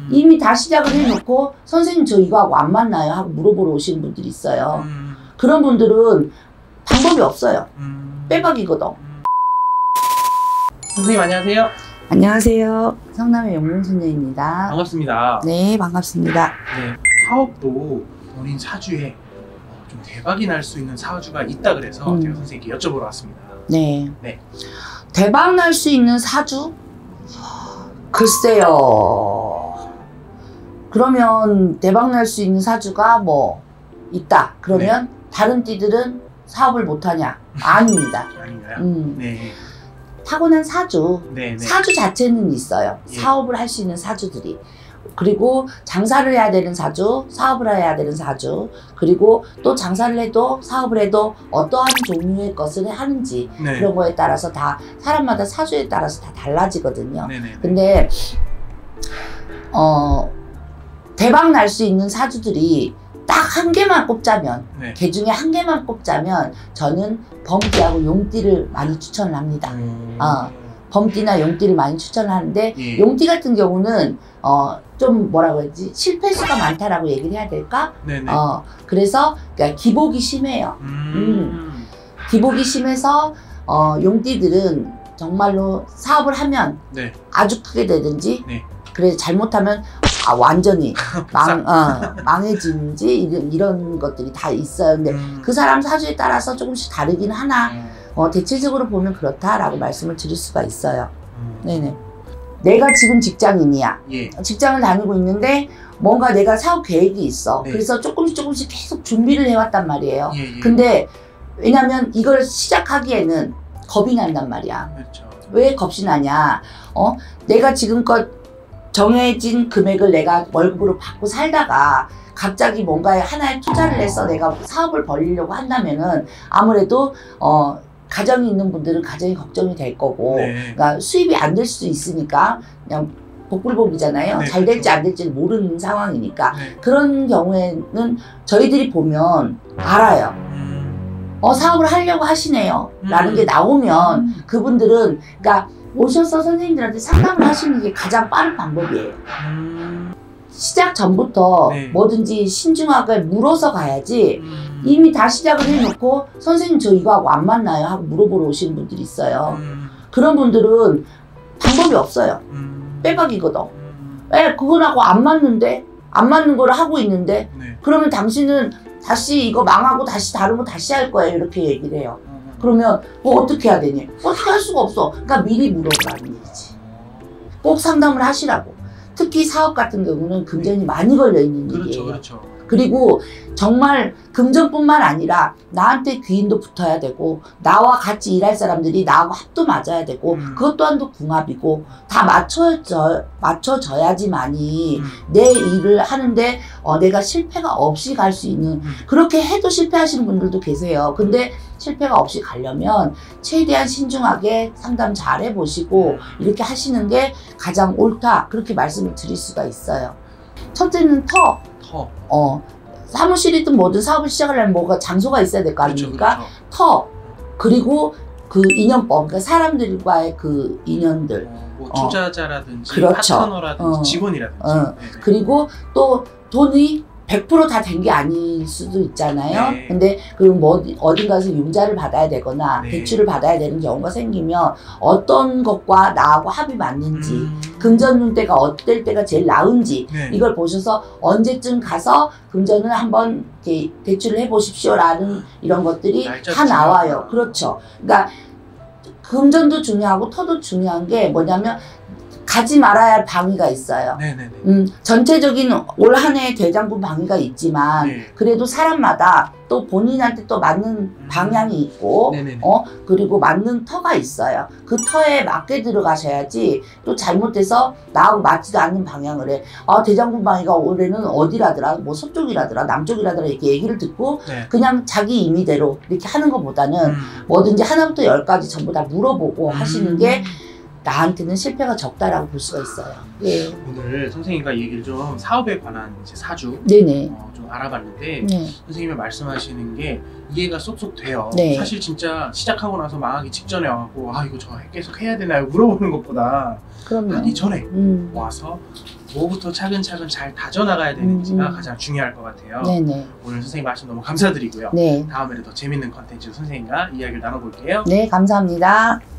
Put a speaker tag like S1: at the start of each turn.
S1: 이미 다 시작을 해놓고 선생님 저 이거 하고 안 맞나요? 하고 물어보러 오시는 분들이 있어요. 그런 분들은 방법이 없어요. 빼박이거든.
S2: 선생님 안녕하세요.
S1: 안녕하세요. 성남의 영문소녀입니다.
S2: 반갑습니다.
S1: 네, 반갑습니다.
S2: 네, 사업도 본인 사주에 좀 대박이 날 수 있는 사주가 있다 그래서 제가 선생님께 여쭤보러 왔습니다.
S1: 네.
S2: 네.
S1: 대박 날 수 있는 사주? 글쎄요. 그러면 대박 날 수 있는 사주가 뭐 있다. 그러면 네. 다른 띠들은 사업을 못하냐? 아닙니다.
S2: 아닌가요? 네.
S1: 타고난 사주.
S2: 네, 네.
S1: 사주 자체는 있어요.
S2: 예.
S1: 사업을 할 수 있는 사주들이. 그리고 장사를 해야 되는 사주, 사업을 해야 되는 사주, 그리고 또 장사를 해도 사업을 해도 어떠한 종류의 것을 하는지
S2: 네.
S1: 그런 거에 따라서 다 사람마다 사주에 따라서 다 달라지거든요.
S2: 네네.
S1: 근데 대박 날 수 있는 사주들이 딱 한 개만 꼽자면
S2: 네.
S1: 그 중에 한 개만 꼽자면 저는 범띠하고 용띠를 많이 추천을 합니다. 범띠나 용띠를 많이 추천을 하는데
S2: 예.
S1: 용띠 같은 경우는 좀 뭐라고 해야지 실패수가 많다라고 얘기를 해야 될까?
S2: 네네.
S1: 그래서 그러니까 기복이 심해요. 기복이 심해서 용띠들은 정말로 사업을 하면
S2: 네.
S1: 아주 크게 되든지
S2: 네.
S1: 그래서 잘못하면 완전히 망해지는지 이런 것들이 다 있어요. 근데 그 사람 사주에 따라서 조금씩 다르긴 하나 대체적으로 보면 그렇다라고 말씀을 드릴 수가 있어요. 네네. 내가 지금 직장인이야.
S2: 예.
S1: 직장을 다니고 있는데 뭔가 내가 사업 계획이 있어.
S2: 네.
S1: 그래서 조금씩 계속 준비를 해왔단 말이에요.
S2: 예.
S1: 근데 왜냐면 이걸 시작하기에는 겁이 난단 말이야.
S2: 그렇죠.
S1: 왜 겁이 나냐? 내가 지금껏 정해진 금액을 내가 월급으로 받고 살다가 갑자기 뭔가에 하나에 투자를 해서 내가 사업을 벌리려고 한다면은 아무래도 가정이 있는 분들은 가정이 걱정이 될 거고,
S2: 네.
S1: 그러니까 수입이 안 될 수도 있으니까 그냥 복불복이잖아요.
S2: 네,
S1: 잘 될지
S2: 그렇죠.
S1: 안 될지 모르는 상황이니까.
S2: 네.
S1: 그런 경우에는 저희들이 보면 알아요. 사업을 하려고 하시네요. 라는 게 나오면 그분들은, 그러니까 오셔서 선생님들한테 상담을 하시는 게 가장 빠른 방법이에요. 시작 전부터
S2: 네.
S1: 뭐든지 신중하게 물어서 가야지 이미 다 시작을 해놓고 선생님 저 이거 하고 안 맞나요? 하고 물어보러 오시는 분들이 있어요. 그런 분들은 방법이 없어요. 빼박이거든. 왜 그거하고 안 맞는데? 안 맞는 걸 하고 있는데?
S2: 네.
S1: 그러면 당신은 다시 이거 망하고 다시 다른 거 다시 할 거예요. 이렇게 얘기를 해요. 그러면 뭐 어떻게 해야 되니? 어떻게 할 수가 없어. 그러니까 미리 물어보라는 얘기지. 꼭 상담을 하시라고. 특히 사업 같은 경우는 금전이 많이 걸려 있는
S2: 그렇죠,
S1: 일이에요.
S2: 그렇죠.
S1: 그리고 정말 금전뿐만 아니라 나한테 귀인도 붙어야 되고 나와 같이 일할 사람들이 나하고 합도 맞아야 되고 그것 또한도 궁합이고 다 맞춰져야지만이 내 일을 하는데 내가 실패가 없이 갈 수 있는, 그렇게 해도 실패하시는 분들도 계세요. 근데 실패가 없이 가려면 최대한 신중하게 상담 잘 해보시고 이렇게 하시는 게 가장 옳다, 그렇게 말씀을 드릴 수가 있어요. 첫째는 터. 사무실이든 뭐든 사업을 시작하려면 뭐가 장소가 있어야 될 거 아닙니까?
S2: 그렇죠.
S1: 터. 그리고 그 인연법, 그러니까 사람들과의 그 인연들.
S2: 뭐 투자자라든지
S1: 그렇죠.
S2: 파트너라든지 직원이라든지.
S1: 그리고 또 돈이 100% 다 된 게 아닐 수도 있잖아요.
S2: 네.
S1: 근데 그럼 뭐 어딘가에서 융자를 받아야 되거나
S2: 네.
S1: 대출을 받아야 되는 경우가 생기면 어떤 것과 나하고 합이 맞는지, 금전운대가 어떨 때가 제일 나은지
S2: 네.
S1: 이걸 보셔서 언제쯤 가서 금전을 한번 이렇게 대출을 해보십시오라는 이런 것들이 다 나와요. 그렇죠. 그러니까 금전도 중요하고 터도 중요한 게 뭐냐면 가지 말아야 할 방위가 있어요.
S2: 네네네.
S1: 전체적인 올 한 해의 대장군 방위가 있지만
S2: 네.
S1: 그래도 사람마다 또 본인한테 또 맞는 방향이 있고
S2: 네네네.
S1: 그리고 맞는 터가 있어요. 그 터에 맞게 들어가셔야지 또 잘못해서 나하고 맞지도 않는 방향을 해. 대장군 방위가 올해는 어디라더라, 뭐 서쪽이라더라, 남쪽이라더라 이렇게 얘기를 듣고
S2: 네.
S1: 그냥 자기 임의대로 이렇게 하는 것보다는 뭐든지 하나부터 열까지 전부 다 물어보고 하시는 게 나한테는 실패가 적다라고 볼 수가 있어요. 예.
S2: 오늘 선생님과 얘기를 좀 사업에 관한 이제 사주
S1: 네네.
S2: 좀 알아봤는데
S1: 네.
S2: 선생님이 말씀하시는 게 이해가 쏙쏙 돼요.
S1: 네.
S2: 사실 진짜 시작하고 나서 망하기 직전에 와갖고 아 이거 저 계속 해야 되나요? 물어보는 것보다
S1: 그럼요.
S2: 하기 전에 와서 뭐부터 차근차근 잘 다져나가야 되는지가 가장 중요할 것 같아요.
S1: 네네.
S2: 오늘 선생님 말씀 너무 감사드리고요.
S1: 네.
S2: 다음에도 더 재밌는 컨텐츠로 선생님과 이야기를 나눠볼게요.
S1: 네, 감사합니다.